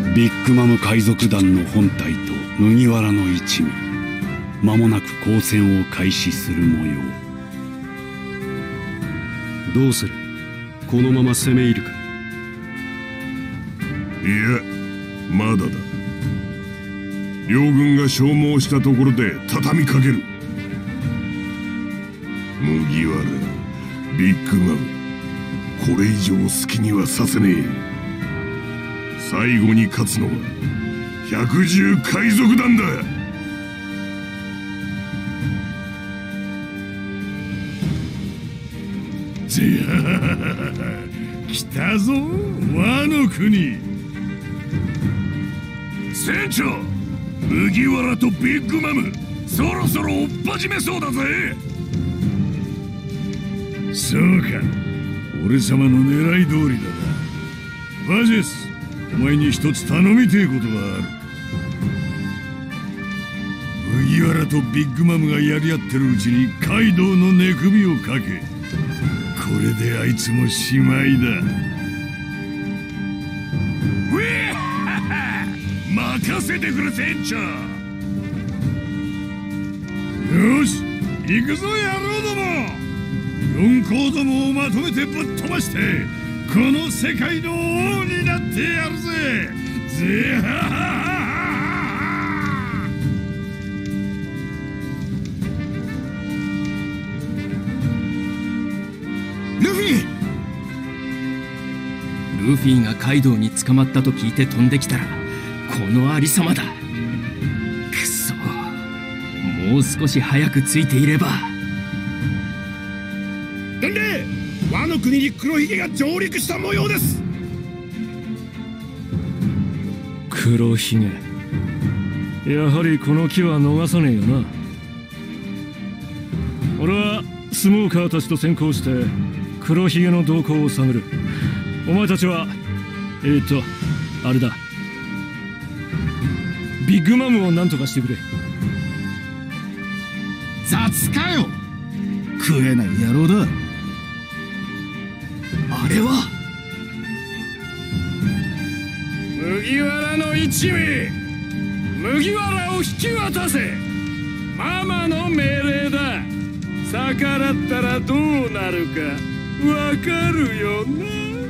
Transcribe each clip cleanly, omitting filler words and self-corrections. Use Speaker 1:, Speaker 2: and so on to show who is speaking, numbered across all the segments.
Speaker 1: ビッグマム海賊団の本隊と麦わらの一味、間もなく交戦を開始する模様。
Speaker 2: どうする？このまま攻め入るか？
Speaker 3: いや、まだだ。両軍が消耗したところで畳みかける。麦わら、ビッグマム、これ以上好きにはさせねえ。最後に勝つのは百獣海賊団だ。来たぞ、ワノ国。船長、麦わらとビッグマム、そろそろ追っ始めそうだぜ。そうか、俺様の狙い通りだな。バジェス、お前に一つ頼みてえことがある。麦わらとビッグマムがやり合ってるうちにカイドウの寝首をかけ、これであいつもしまいだ。うえ任せてくれ船長。よし、行くぞ野郎ども。四皇どもをまとめてぶっ飛ばしてこの世界の王になってやるぜ。ぜははは。
Speaker 4: ルフィがカイドウに捕まったと聞いて飛んできたらこのありさまだ。くそ、もう少し早くついていれば。
Speaker 3: 伝令、ワノ国に黒ひげが上陸した模様です。
Speaker 2: 黒ひげ、やはりこの木は逃さねえよな。俺はスモーカーたちと先行して黒ひげの動向を探る。お前たちはあれだ、ビッグマムを何とかしてくれ。
Speaker 3: 雑かよ、食えない野郎だ。
Speaker 4: あれは
Speaker 3: 麦わらの一味、麦わらを引き渡せ。ママの命令だ。逆らったらどうなるかわかるよな。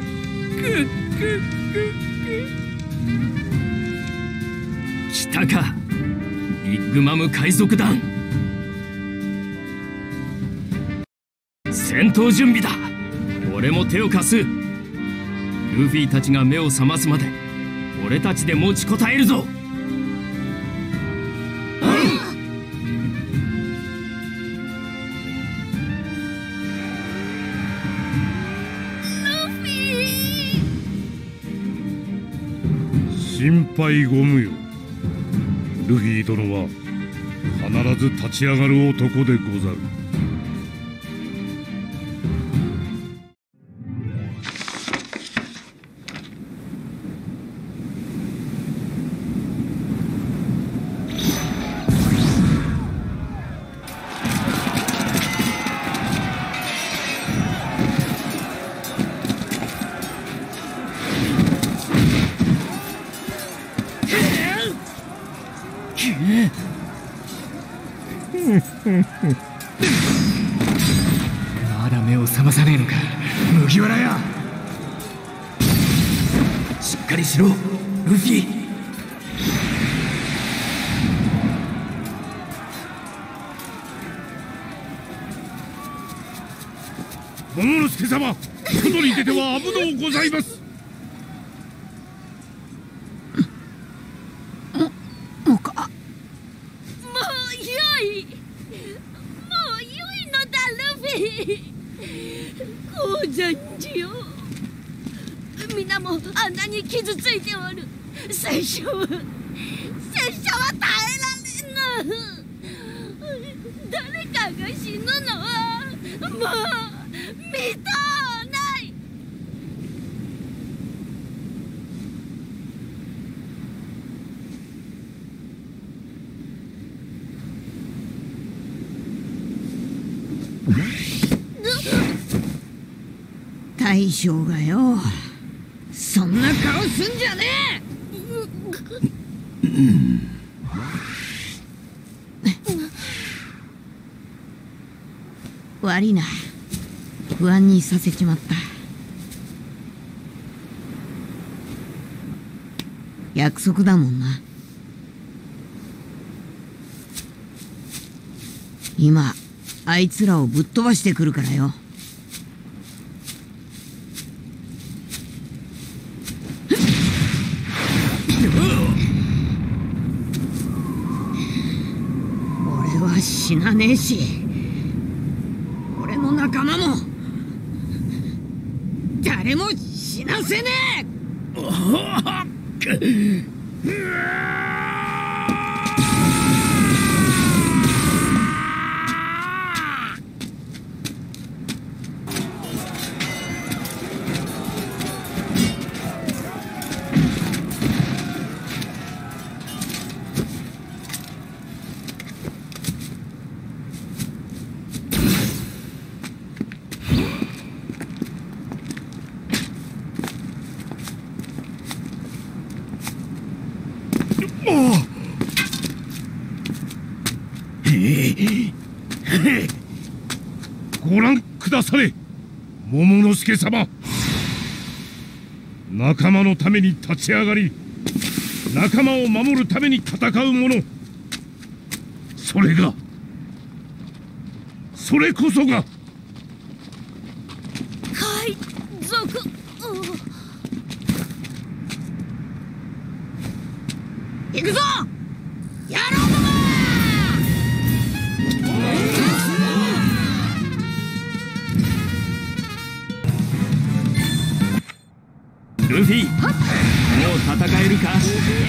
Speaker 4: 来たか、ビッグマム海賊団。戦闘準備だ。俺も手を貸す。ルフィたちが目を覚ますまで俺たちで持ちこたえるぞ。
Speaker 3: 心配ご無用。ルフィ殿は必ず立ち上がる男でござる。
Speaker 4: まだ目を覚まさねえのか、麦わらや。しっかりしろ、ルフィ。
Speaker 3: モモの助様、外に出ては危のうございます。
Speaker 5: 皆もあんなに傷ついておる。拙者は耐えられぬ。誰かが死ぬのはもう見とうない。大将がよ、そんな顔すんじゃねえ。
Speaker 6: 悪いな、不安にさせちまった。約束だもんな。今あいつらをぶっ飛ばしてくるからよ。俺は死なねえし、俺の仲間も誰も死なせねえ。
Speaker 3: ご覧くだされ、桃之助様。仲間のために立ち上がり、仲間を守るために戦う者、それこそが
Speaker 5: 海賊王。
Speaker 6: 行くぞ野郎ども。
Speaker 4: ルフィ、もう戦えるか？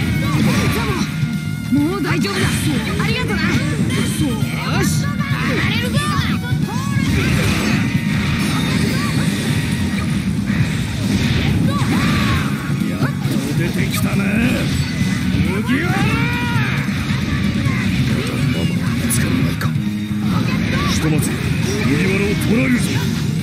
Speaker 6: もう大丈夫だ。ありがとな。よし、上がれるぞ。
Speaker 3: やっと出てきたね、麦わら。ママ見つからないか。ひとまず麦わらを捕らえるぞ。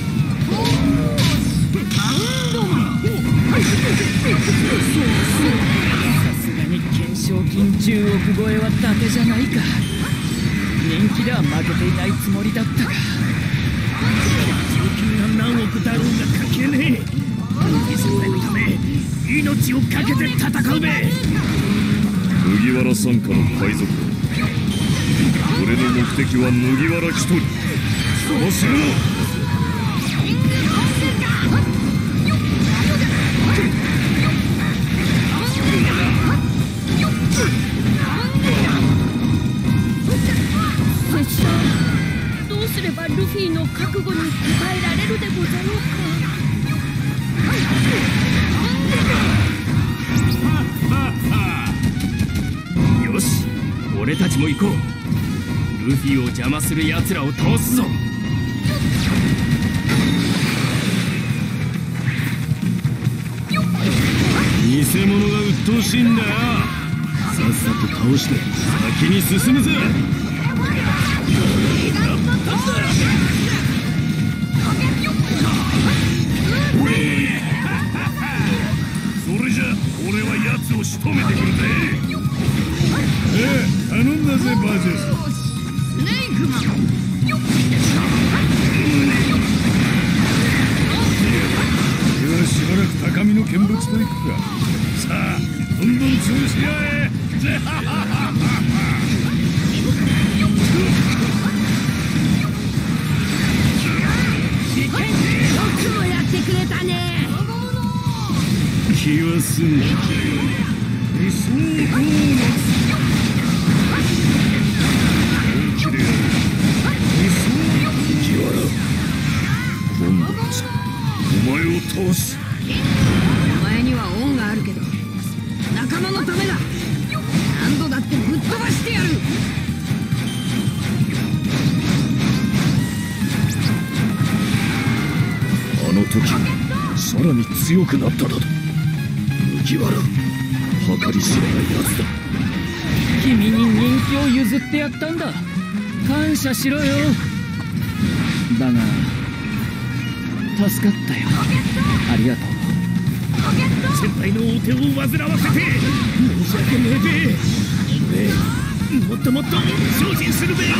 Speaker 4: さすがに懸賞金10億超えは伊達じゃないか。人気では負けていないつもりだったが、賞金が何億だろうが関係ねえ。ルフィ様のため命を懸けて戦うべ。
Speaker 3: 麦わら傘下の海賊。俺の目的は麦わら一人。そうするの。
Speaker 5: どうすればルフィの覚悟に応えられるでござろう
Speaker 4: か。よし、俺たちも行こう。ルフィを邪魔する奴らを倒すぞ。
Speaker 3: 偽物が鬱陶しいんだよ。さっさと倒して先に進むぜ。それじゃ俺は奴を仕留めてくるぜ。頼んだぜバージェス。
Speaker 6: スネークマン。
Speaker 3: ではしばらく高みの見物と行くか。さあどんどん潰し合え。
Speaker 6: よくもやってくれたね。
Speaker 3: 気は済んだ。理想ドーナツ。本気でやる。理想麦わら。今度こそお前を倒す。
Speaker 6: お前には恩があるけど仲間のためだ。何度だってぶっ飛ばしてやる。
Speaker 3: あの時さらに強くなっただと。麦わら計り知れないやつだ。
Speaker 4: 君に人気を譲ってやったんだ。感謝しろよ。だが助かったよ。ありがとう。 先輩のお手を煩わせて申し訳ねえべ。もっともっと精進するべよ。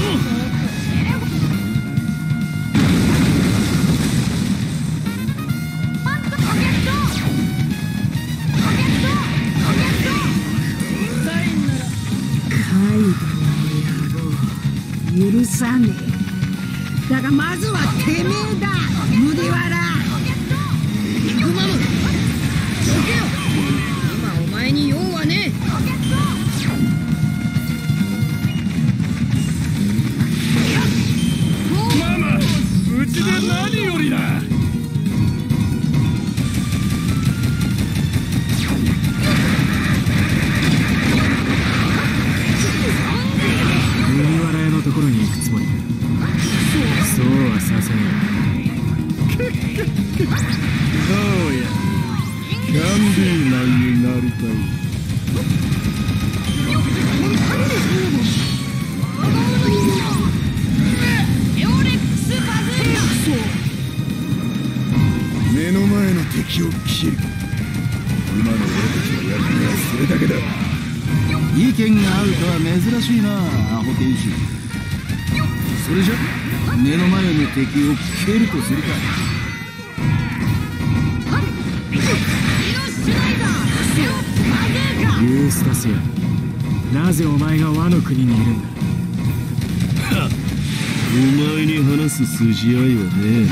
Speaker 6: 許さねえ。だがまずはてめえだ、麦わら。
Speaker 7: ビッグマム、どけよ。今お前に用はねえ。
Speaker 3: ママ、うちで何よりだ。
Speaker 2: 麦わら屋のところに行くつもりだ。そうはさせねえ。
Speaker 3: そうや、キャンディーマンになりたい。目の前の敵を切る。今の俺たちのやるにはそれだけだ。
Speaker 8: 意見が合うとは珍しいな、アホ店主。それじゃ目の前の敵を蹴るとするか。
Speaker 2: ユースタスや、なぜお前がワノ国にいるんだ。
Speaker 8: お前に話す筋合いはね。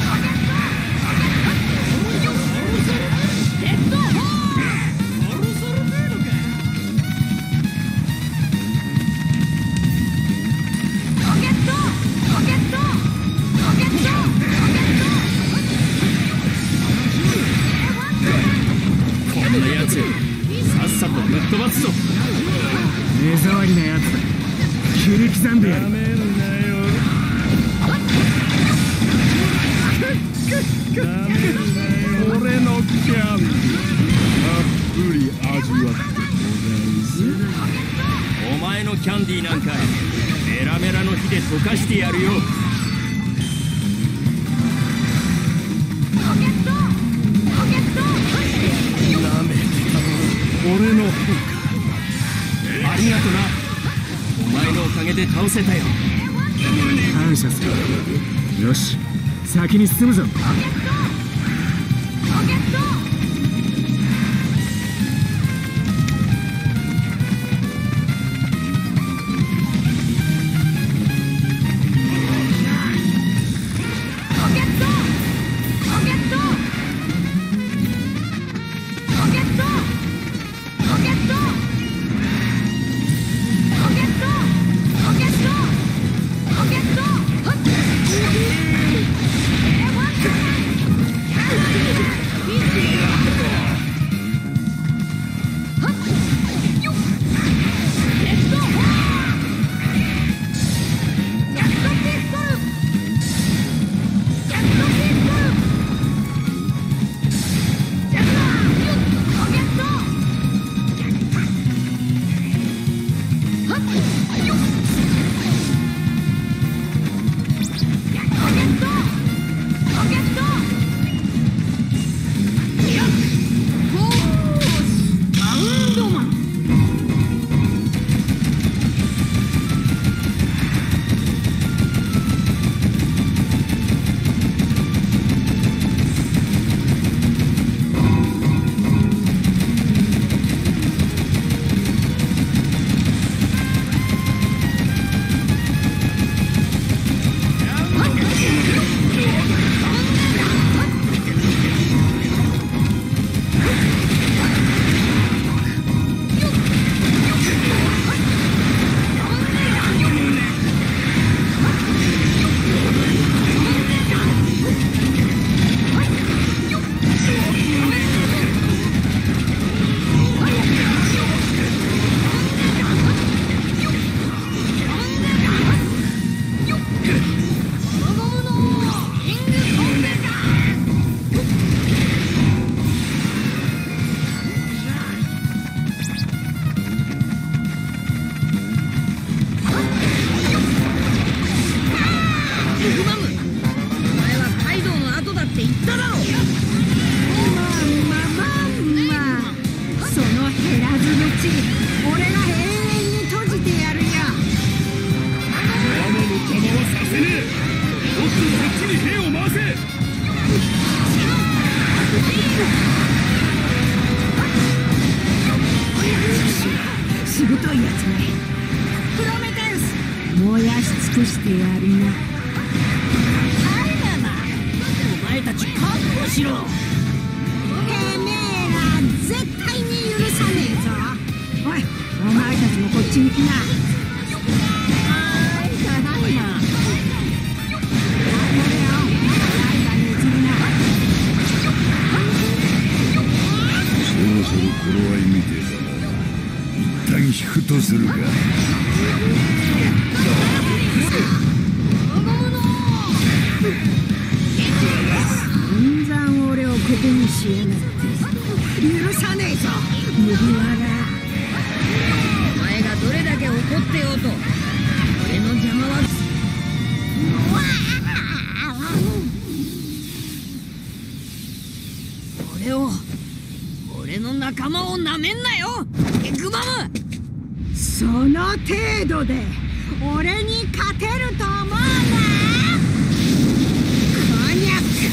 Speaker 2: 飛ばすぞ。目障りなやつだ。切り刻んでやる。
Speaker 3: やめるなよ。やめるなよ。俺のキャンディーたっぷり味わってもらうぜ。
Speaker 4: お前のキャンディーなんかメラメラの火で溶かしてやるよ。
Speaker 3: 俺の方か。
Speaker 4: ありがとな。お前のおかげで倒せたよ。
Speaker 2: 感謝する。よし、先に進むぞ。
Speaker 7: くしてやるな。
Speaker 4: お前たち覚悟しろ。
Speaker 7: てめえら絶対に許さねえぞ。おい、お前たちもこっちに来な。はい、ただいま。
Speaker 1: そろそろ頃合いみてえだな。一旦引くとするか。
Speaker 7: 散々俺をここにしやがって許さねえぞ麦わら。
Speaker 6: お前がどれだけ怒ってようと俺の邪魔は俺の仲間をなめんなよエッグマム。
Speaker 7: その程度で俺に勝てると思うな。こにゃく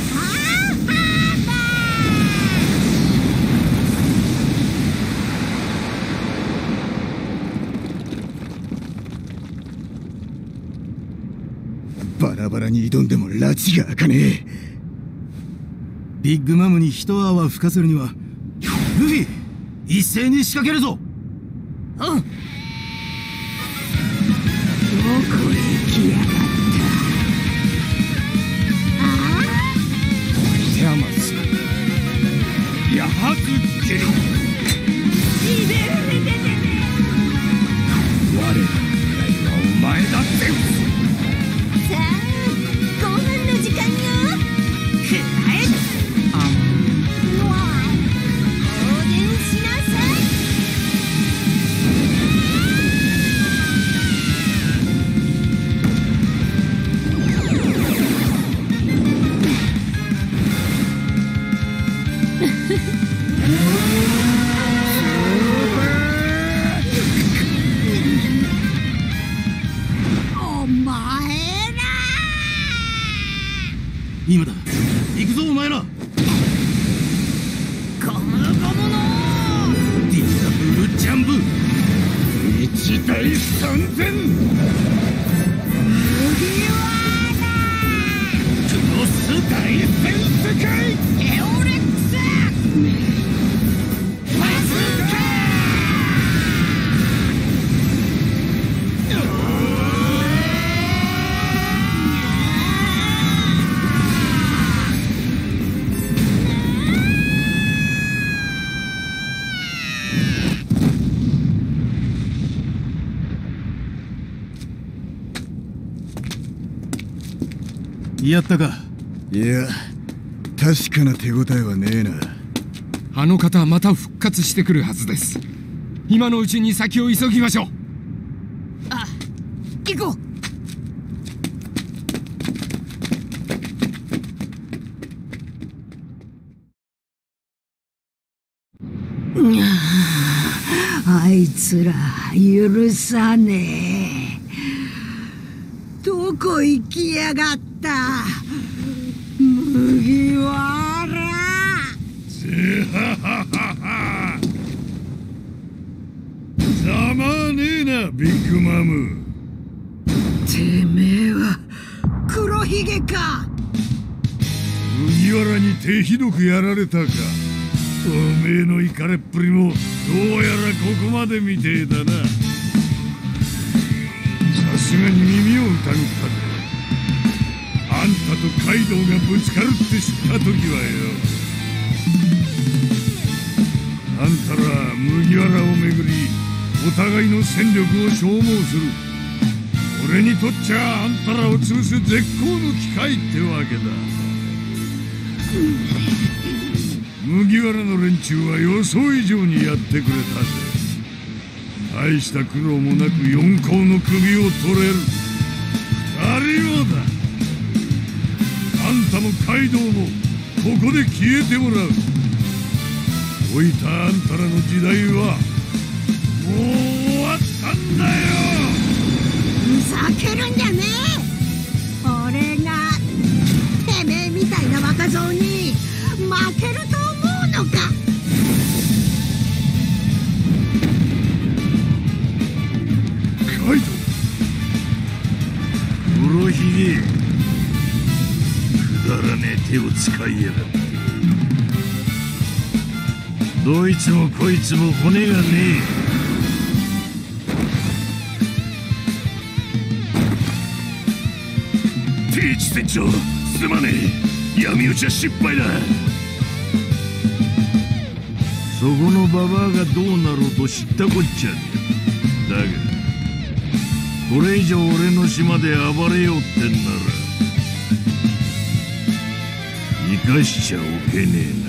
Speaker 8: バラバラに挑んでも拉致が開かねえ。ビッグマムに一泡吹かせるにはルフィ一斉に仕掛けるぞ。
Speaker 6: うん。
Speaker 7: どこへ行きやがった。
Speaker 3: テアマスやはずけり我らの狙いはお前だって。
Speaker 5: さあ後半の時間よ。くらえ放電しなさい。お前ら
Speaker 8: 今だ行くぞお前ら。
Speaker 6: ゴムゴムの
Speaker 8: ディザブルジャンブ
Speaker 3: 一対三千クロス大戦世界
Speaker 6: エオレックスバズーカ
Speaker 8: やったか。
Speaker 1: いや確かな手応えはねえな。
Speaker 3: あの方はまた復活してくるはずです。今のうちに先を急ぎましょう。
Speaker 6: あ、行こう。
Speaker 7: あいつら許さねえ。どこ行きやがった麦わら。
Speaker 1: ざまねえなビッグマム。
Speaker 7: てめえは黒ひげか。
Speaker 1: 麦わらに手ひどくやられたか。おめえのイカれっぷりもどうやらここまでみてえだな。さすがに耳を疑ったぜ。あんたとカイドウがぶつかるって知った時はよ。あんたら麦わらをめぐりお互いの戦力を消耗する。俺にとっちゃあんたらを潰す絶好の機会ってわけだ。麦わらの連中は予想以上にやってくれたぜ。大した苦労もなく四皇の首を取れる。ありもだ。あんたもカイドウもここで消えてもらう。老いたあんたらの時代はもう終わったんだよ。
Speaker 7: ふざけるんじゃねえ。俺がてめえみたいな若造に負けると思うのか。
Speaker 1: カイドウ手を使いやがって。どいつもこいつも骨がねえ。T1船長、すまねえ。闇討ちは失敗だ。そこのババアがどうなろうと知ったこっちゃねえ。だがこれ以上俺の島で暴れようってんなら生かしちゃおけねえな。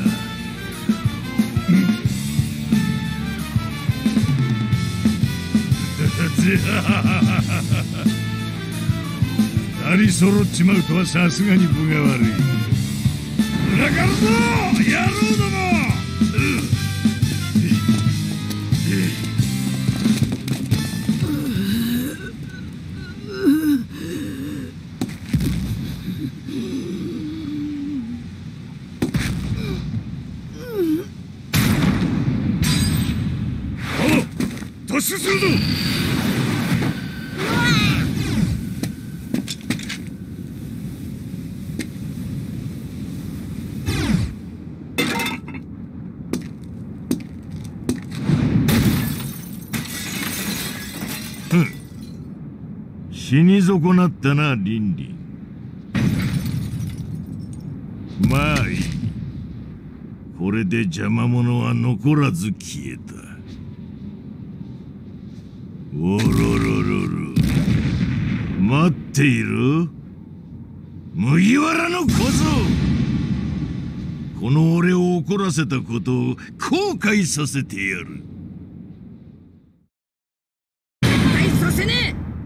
Speaker 1: 二人揃っちまうとはさすがに分が悪い。裏からぞ野郎ども。突進するぞ。死に損なったな、リンリン。まあいい。これで邪魔者は残らず消えた。おろろろろ。待っている？麦わらの小僧。この俺を怒らせたことを後悔させてやる。
Speaker 6: 後悔させねえ。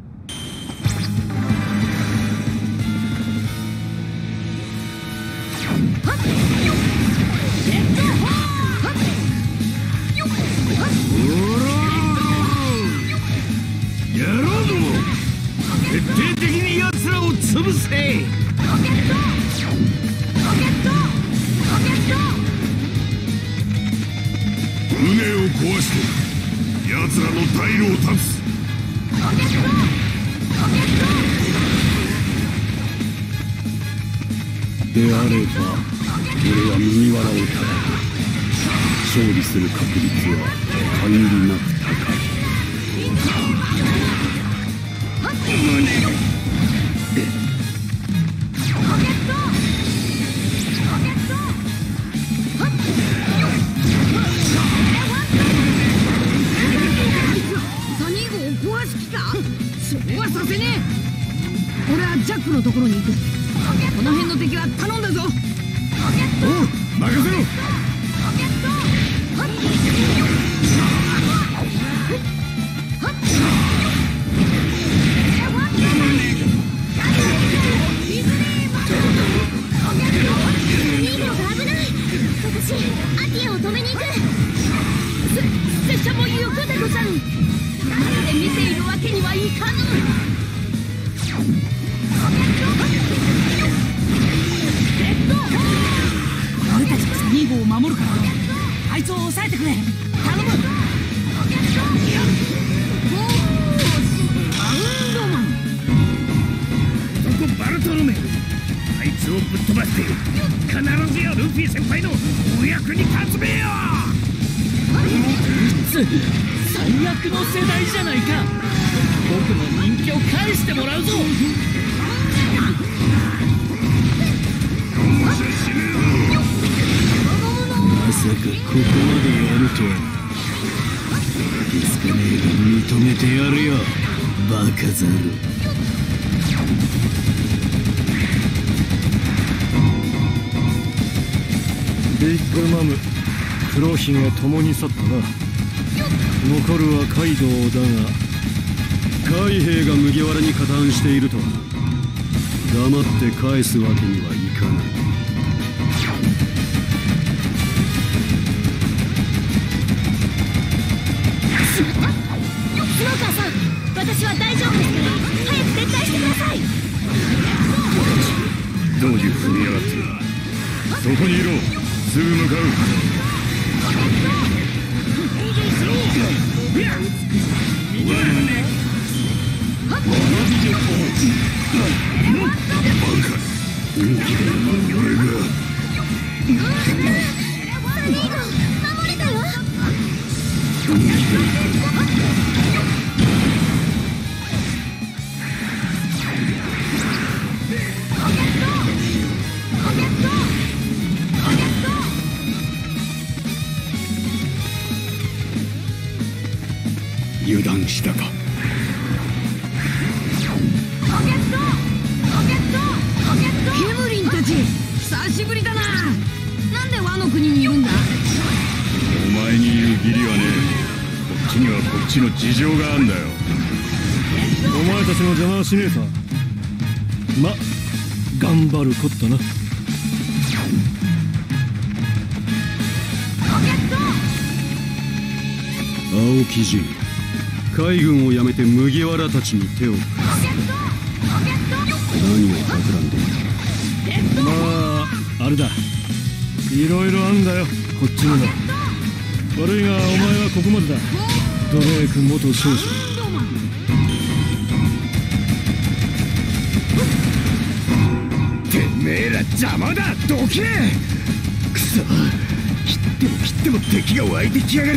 Speaker 1: 徹底的に奴らを潰せ。船を壊して奴らの退路を断つ。
Speaker 9: であれば俺は麦わらを叩く。勝利する確率は限りなく高い。
Speaker 6: サニー号を壊す気か。そうはさせねえ。俺はジャックのところに行く。この辺の敵は頼んだぞ。
Speaker 1: おう、任せろ。
Speaker 4: 俺たちがサニー号を守るからね。あいつを抑えてくれ。頼む。
Speaker 3: バルトロメウ、あいつをぶっ飛ばして必ずやルフィ先輩のお役に立つべよ。
Speaker 4: 最悪の世代じゃないか。僕の人気を返してもらうぞ。
Speaker 9: まさかここまでやるとはな。気づかねえが認めてやるよ、バカザル。
Speaker 2: ビッグマム、黒ひげ共に去ったな。残るはカイドウだが、
Speaker 9: 海兵が麦わらに加担しているとは黙って返すわけにはいかない。
Speaker 5: スモーカーさん、私は大丈夫ですから早く撤退してください。
Speaker 1: どういうふうにやがって。そこにいろ、すぐ向かう。俺が
Speaker 8: 油断したか。
Speaker 6: ケムリンたち久しぶりだな。なんでワノ国にいるんだ。
Speaker 1: お前に言う義理はねえ。こっちにはこっちの事情があんだよ。
Speaker 2: お前たちの邪魔はしねえさ。ま、頑張るこったな。
Speaker 9: 青木陣、海軍を辞めて麦わらたちに手を。何を企んでいる。
Speaker 2: まああれだ、いろいろあんだよこっちにも。悪いがお前はここまでだ。ドレーク元少将。
Speaker 8: てめえら邪魔だ。どけ。くそ、切っても敵が湧いてきやがる。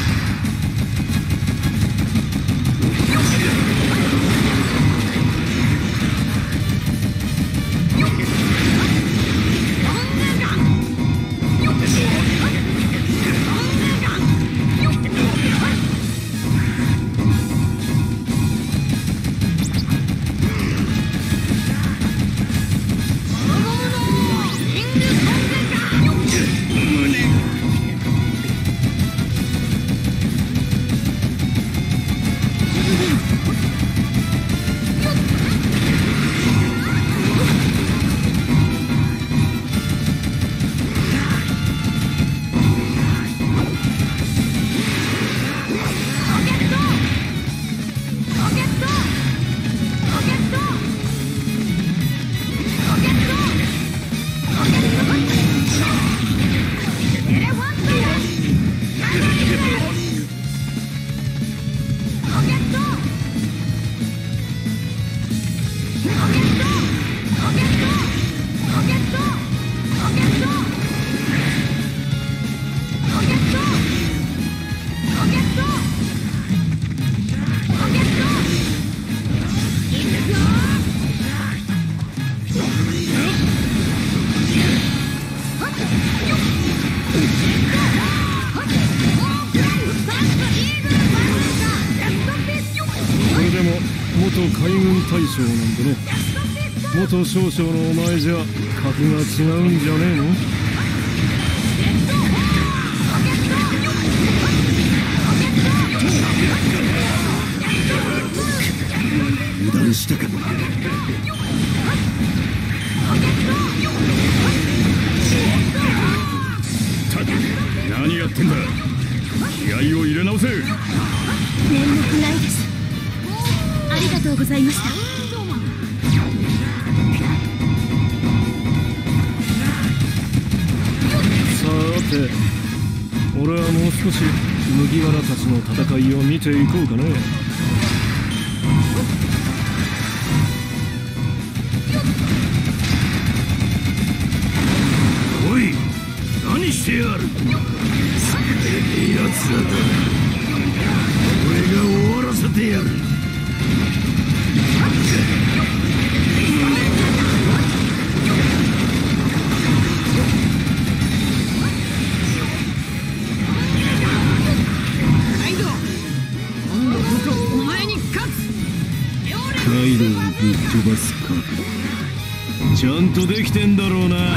Speaker 2: 大将なんでね。元少将のお前じゃ格が違うんじゃねえの。
Speaker 8: 油断したか。
Speaker 1: 何やってんだ。気合を入れ直せ。
Speaker 5: 面目ないです。ありがとうございました。
Speaker 2: さて、俺はもう少し麦わらたちの戦いを見ていこうかね。
Speaker 1: おい、何してやる。
Speaker 8: それで奴らだ。俺が終わらせてやる。
Speaker 9: カイドウをぶっ飛ばすか。ちゃんとできてんだろうな。不甲斐ね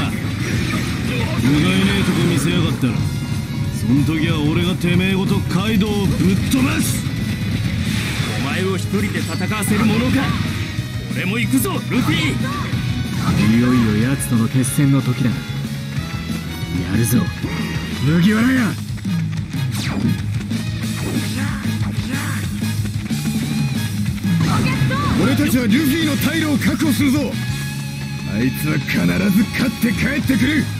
Speaker 9: えとこ見せやがったら、そん時は俺がてめえごとカイドウをぶっ飛ばす。
Speaker 4: お前を一人で戦わせるものか。俺も行くぞルフィ。
Speaker 10: いよいよ奴との決戦の時だ。やるぞ麦わらが。
Speaker 8: 俺たちはルフィの退路を確保するぞ。あいつは必ず勝って帰ってくる。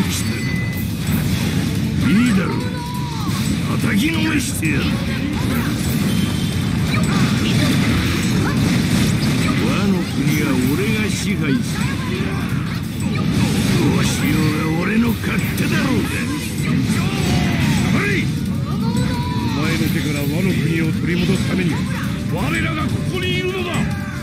Speaker 1: した。いいだろう、叩きのめしてやる。和の国は俺が支配する。どうしようが俺の勝手だろうが。はい、
Speaker 3: お前の手から和の国を取り戻すために我らがここにいるのだ。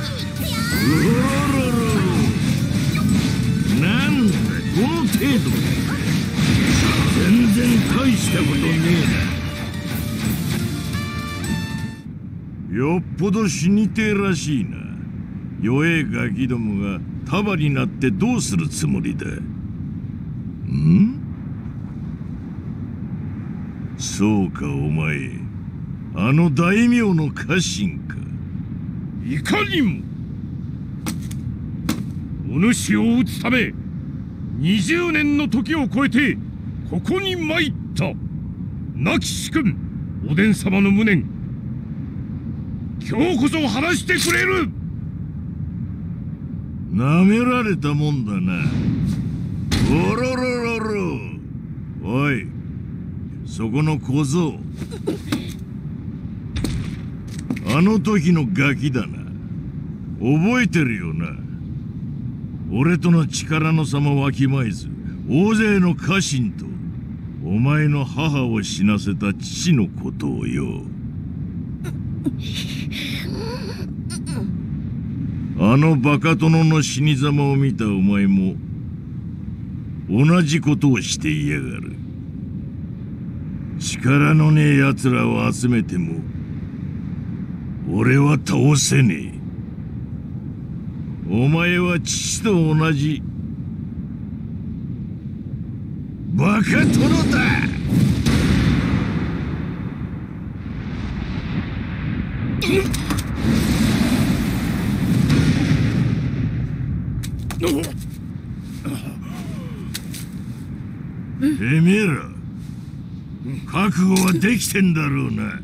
Speaker 1: なんだこの程度だ。全然大したことねえな。よっぽど死にてえらしいな。弱えガキどもが束になってどうするつもりだ。そうか、お前あの大名の家臣か。
Speaker 3: いかにも。お主を討つため20年の時を超えてここに参った。亡き主君おでん様の無念、今日こそ晴らしてくれる。
Speaker 1: なめられたもんだな。おろろろろ。おい、そこの小僧、あの時のガキだな。覚えてるよな。俺との力の差もわきまえず、大勢の家臣とお前の母を死なせた父のことをよ。あのバカ殿の死に様を見たお前も同じことをしていやがる。力のねえ奴らを集めても俺は倒せねえ。お前は父と同じバカ殿だ。てめえら覚悟はできてんだろうな。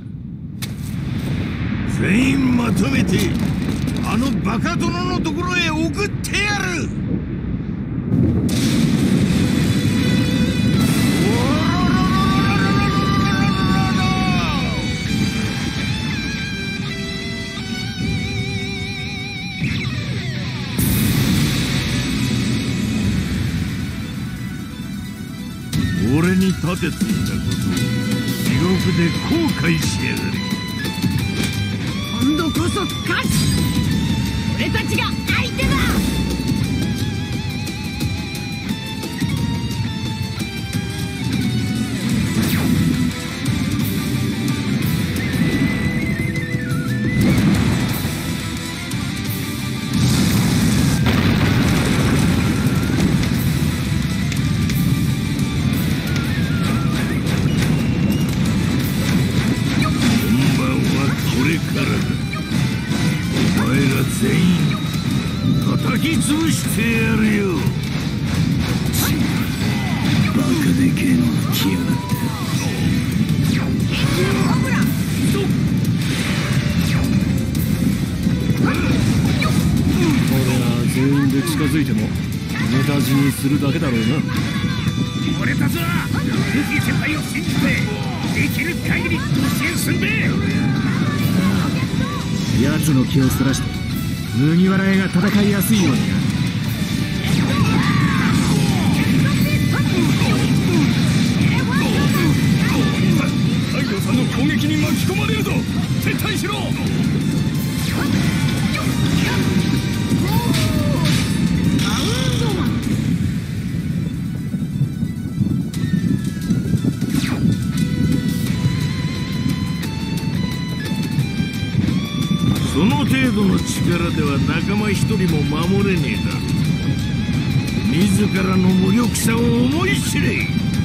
Speaker 1: 全員まとめてあのバカ殿のところへ送ってやる。俺に立てついたことを地獄で後悔しやがれ。
Speaker 6: 今度こそ勝つ。俺たちが相手だ。
Speaker 1: 潰してやるよ。バカでけえのが来やがった。
Speaker 2: 俺ら全員で近づいても無駄死にするだけだろうな。
Speaker 3: 俺たちはルフィ先輩を信じてできる限り支援すんべ。
Speaker 10: 奴の気をそらして麦わら屋が戦いやすいようにな。
Speaker 3: 太陽さんの攻撃に巻き込まれるぞ。撤退しろ。
Speaker 1: その程度の力では仲間一人も守れねえだろ。自らの無力さを思い知れ。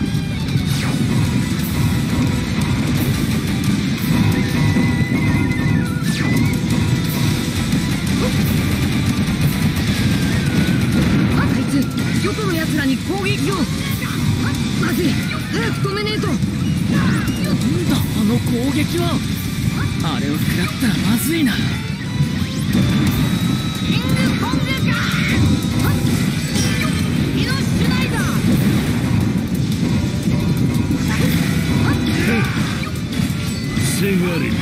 Speaker 6: あいつよその奴らに攻撃を。まずい、早く止めねえと。
Speaker 4: なんだあの攻撃は。あれを食らったらまずいな。
Speaker 6: キングコングか。ミノシュナイダー。
Speaker 1: がれ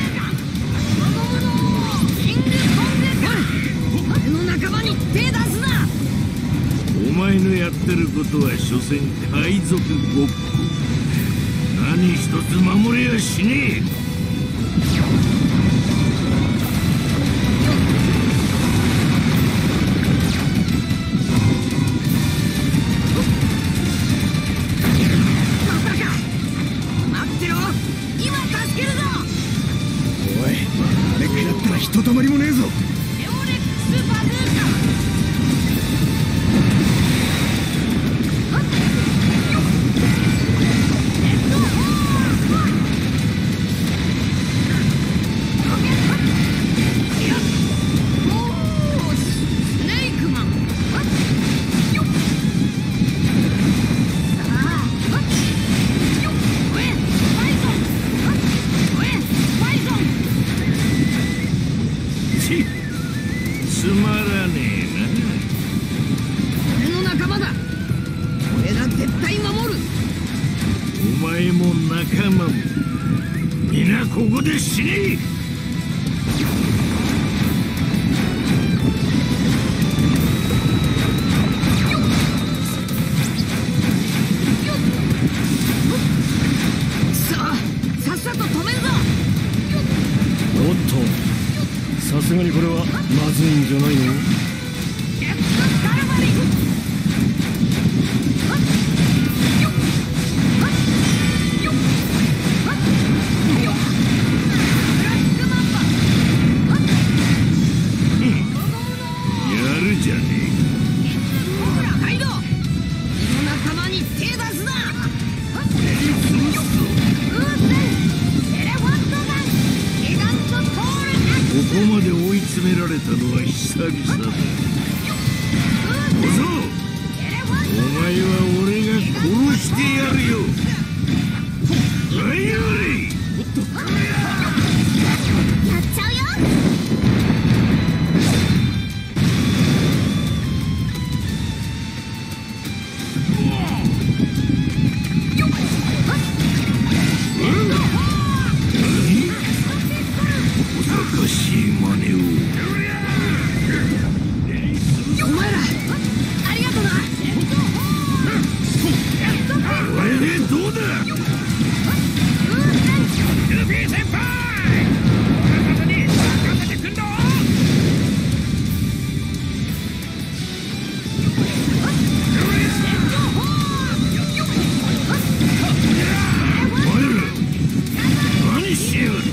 Speaker 6: 俺の仲間に手出すな。
Speaker 1: お前のやってることは所詮海賊ごっこ。何一つ守れやしねえ。
Speaker 8: ひとたまりもねえぞ。
Speaker 1: つまらねえ
Speaker 6: な。俺の仲間だ。俺が絶対守る。
Speaker 1: お前も仲間も皆ここで死ね。
Speaker 6: さっさと止めるぞ。
Speaker 2: おっと、さすがにこれはまずいんじゃないの？
Speaker 1: やるじゃね
Speaker 6: ほら、カイドウ。俺の仲間に手出すな。
Speaker 1: ここまで追い詰められたのは久々だ。小僧、お前は俺が殺してやるよ。はいより
Speaker 5: やっちゃうよ。
Speaker 1: おかしい真似を。
Speaker 6: お前らありがとな。
Speaker 1: これでどうだ。ルフィ先輩、俺方に任せてくんろ。お前ら何しやがる。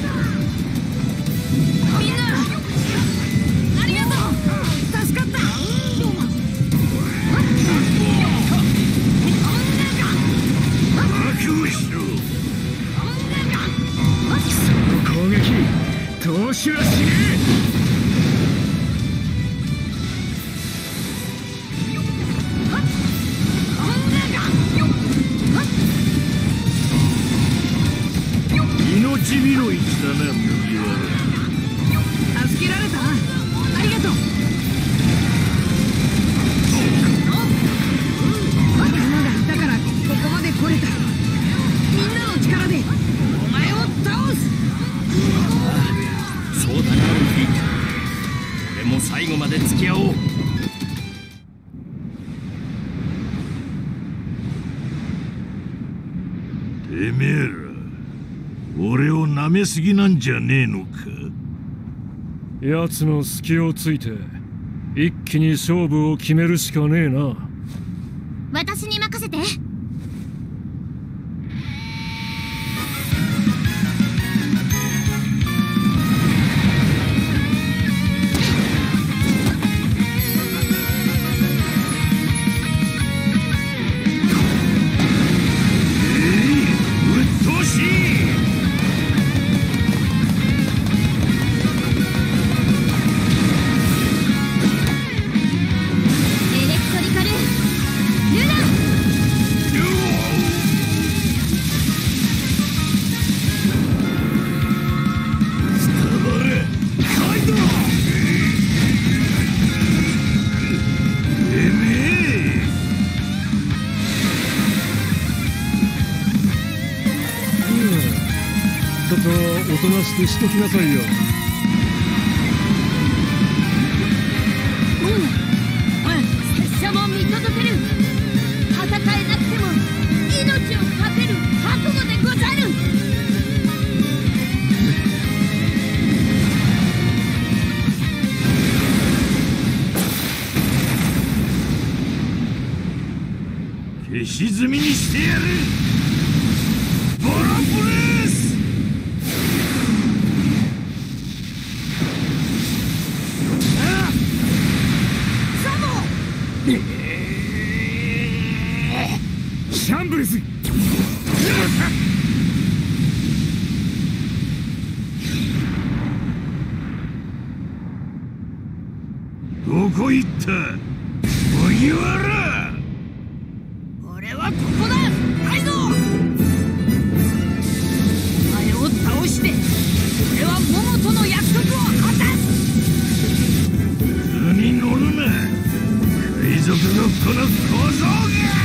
Speaker 6: みんなありがとう。助かった。
Speaker 1: 覚悟しろ。
Speaker 10: その攻撃投資はしね
Speaker 1: 命拾いしたな、麦わら。
Speaker 6: 助けられたな。ありがとう。仲間がいたからここまで来れた。みんなの力でお前を倒す。
Speaker 3: そうだな、ルフィ。俺も最後まで付き合おう。
Speaker 1: てめえら俺を舐めすぎなんじゃねえのか。
Speaker 2: 奴の隙をついて一気に勝負を決めるしかねえな。
Speaker 5: 私に任せて。エレクトリカルルナ。
Speaker 2: ちはおとなしくしときなさいよ。
Speaker 5: 拙者も見届ける。戦えなくても命をかける覚悟でござる。
Speaker 1: 消し積みにしてやる。ボロブレース。
Speaker 2: シャンブレス。
Speaker 1: どこ行った麦わら。
Speaker 6: 俺はここだカイドウ。お前を倒して俺は桃との約束を果たす。
Speaker 1: 図に乗るな海賊のこの小僧が。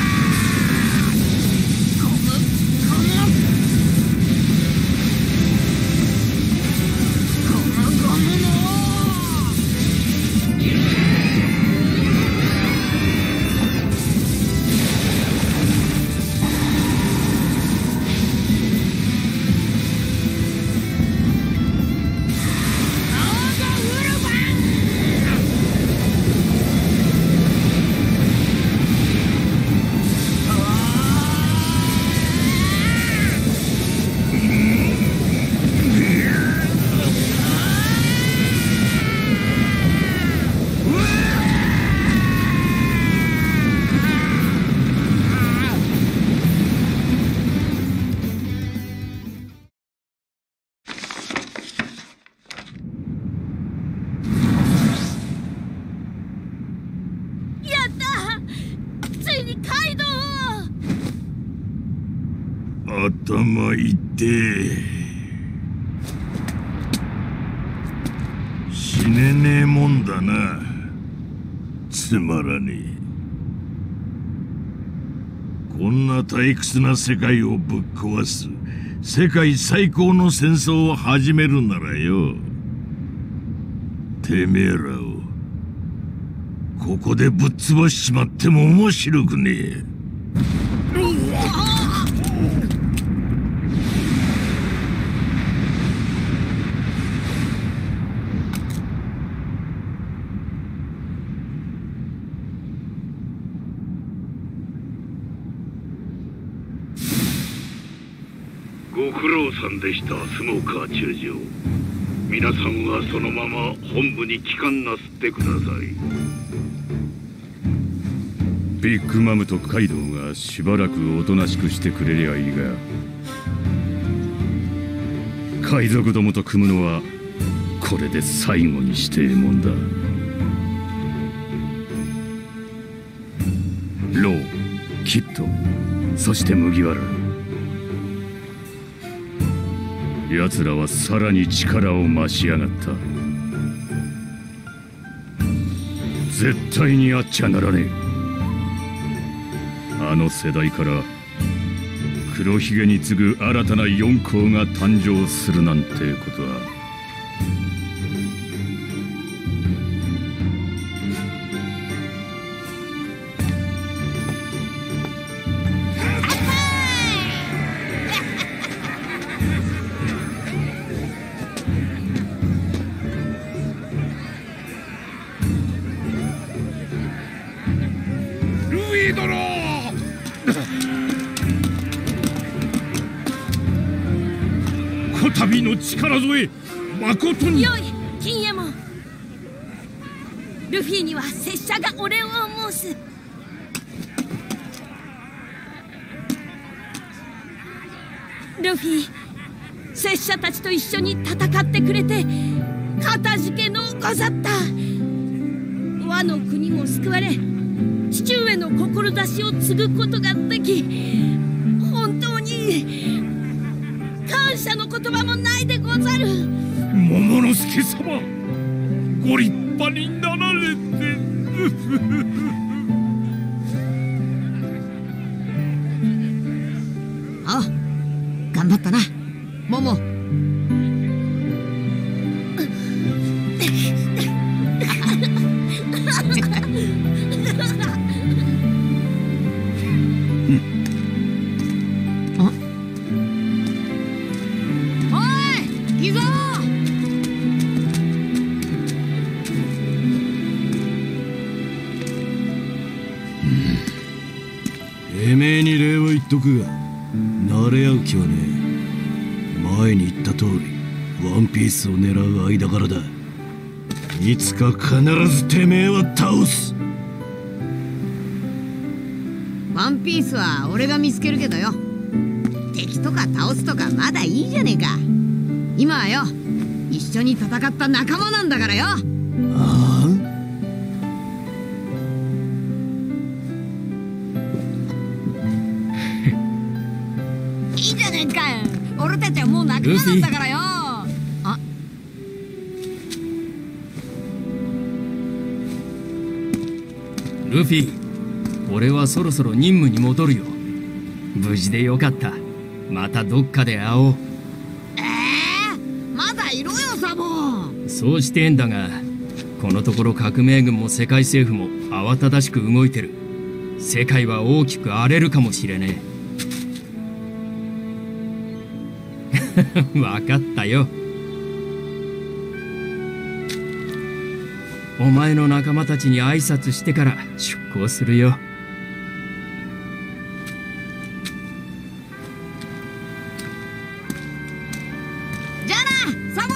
Speaker 1: 頭いって死ねねえもんだな。つまらねえ。こんな退屈な世界をぶっ壊す世界最高の戦争を始めるならよ、てめえらをここでぶっ潰しちまっても面白くねえ。
Speaker 11: ご苦労さんでした、スモーカー中将。皆さんはそのまま本部に帰還なすってください。
Speaker 12: ビッグマムとカイドウがしばらくおとなしくしてくれりゃいいが、海賊どもと組むのはこれで最後にしてえもんだ。ロー、キッド、そして麦わら、奴らはさらに力を増しやがった。絶対にあっちゃならねえ。あの世代から黒ひげに次ぐ新たな四皇が誕生するなんてことは
Speaker 1: こたびの力添え誠に。
Speaker 5: よい金右衛門、ルフィには拙者がお礼を申す。ルフィ、拙者たちと一緒に戦ってくれてかたじけのござった。和の国も救われ父上の志を継ぐことができ、本当に感謝の言葉もないでござる。
Speaker 1: 桃之助様、ご立派になられて
Speaker 6: ああ、頑張ったな桃。
Speaker 9: てめえに礼は言っとくが、慣れ合う気はねえ。前に言った通りワンピースを狙う間柄だ。いつか必ずてめえは倒す。
Speaker 6: ワンピースは俺が見つけるけどよ、敵とか倒すとかまだいいじゃねえか。今はよ、一緒に戦った仲間なんだからよ。
Speaker 9: ああ、
Speaker 6: いいじゃねえか。俺たちはもう仲間なんだからよ。あ、
Speaker 4: ルフィ、俺はそろそろ任務に戻るよ。無事でよかった。またどっかで会おう。
Speaker 6: まだいろよサボ。
Speaker 4: そうしてんだが、このところ革命軍も世界政府も慌ただしく動いてる。世界は大きく荒れるかもしれねえ。わかったよ。お前の仲間たちに挨拶してから出航するよ。
Speaker 6: じゃあなサボ。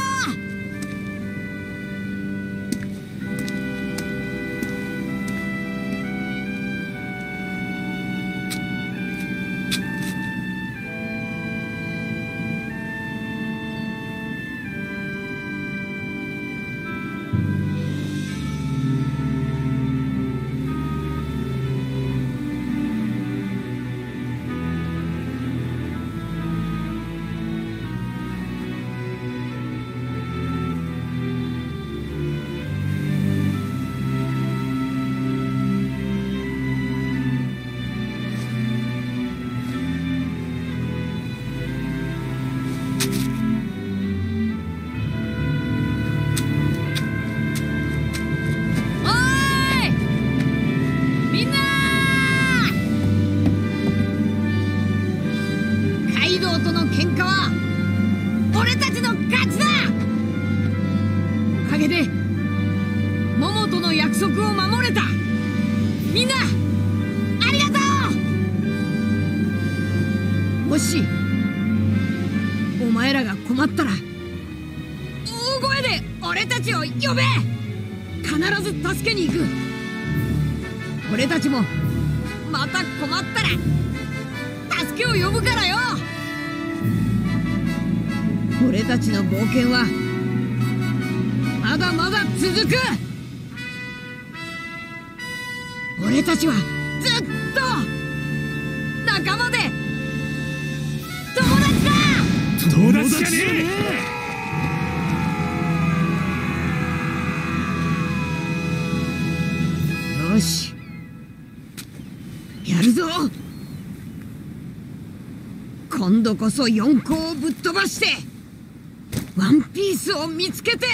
Speaker 6: もしお前らが困ったら大声で俺たちを呼べ。必ず助けに行く。俺たちもまた困ったら助けを呼ぶからよ。俺たちの冒険はまだまだ続く。俺たちはずっと仲間で友達だ。
Speaker 2: 友達じゃね
Speaker 6: え。よし、やるぞ。今度こそ4個をぶっ飛ばしてワンピースを見つけて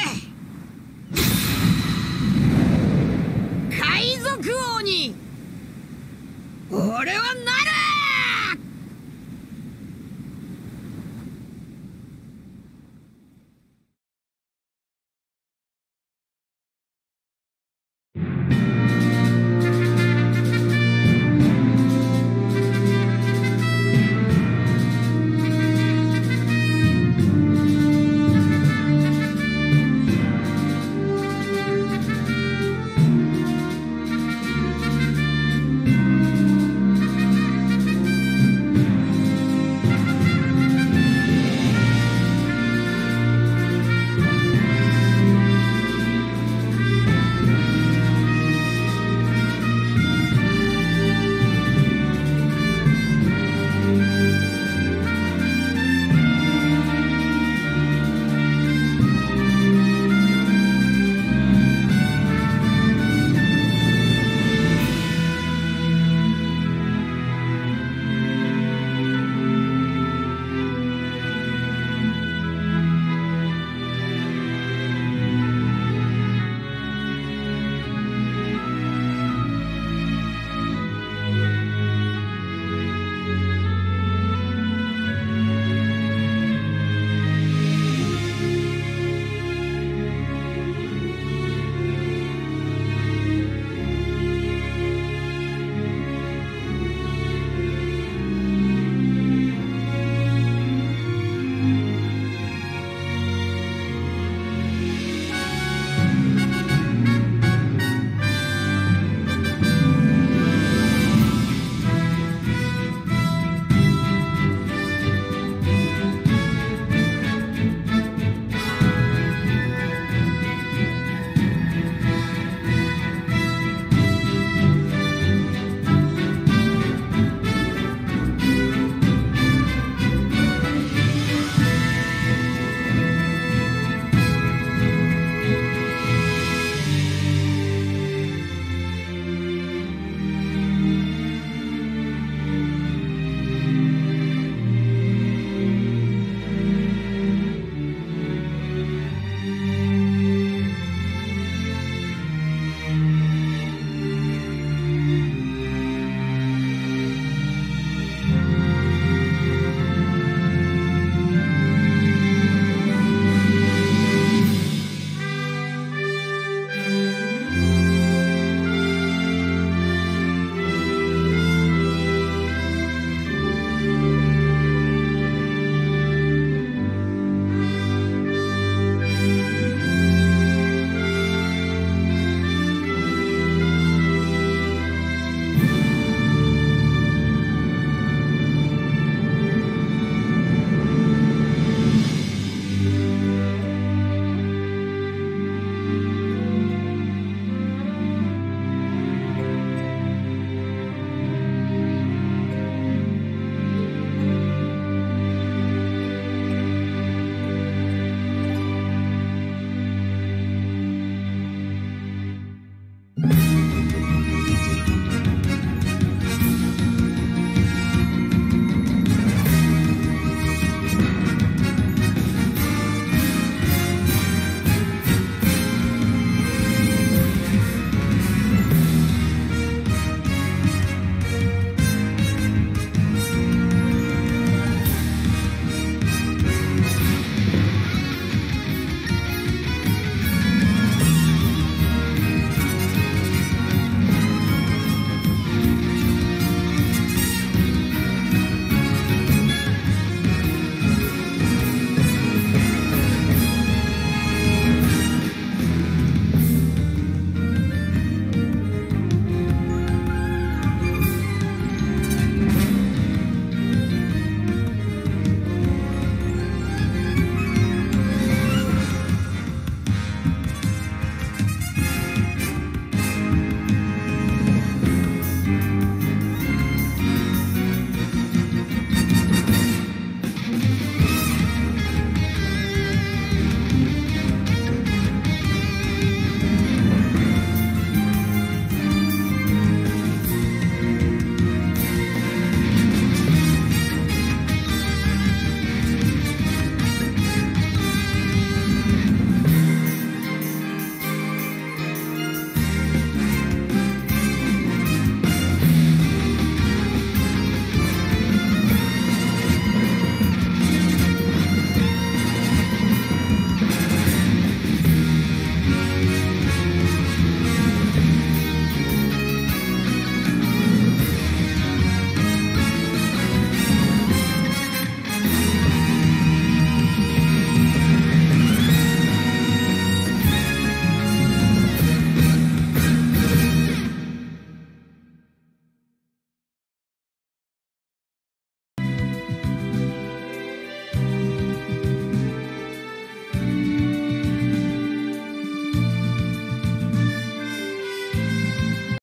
Speaker 6: 海賊王に俺はなる。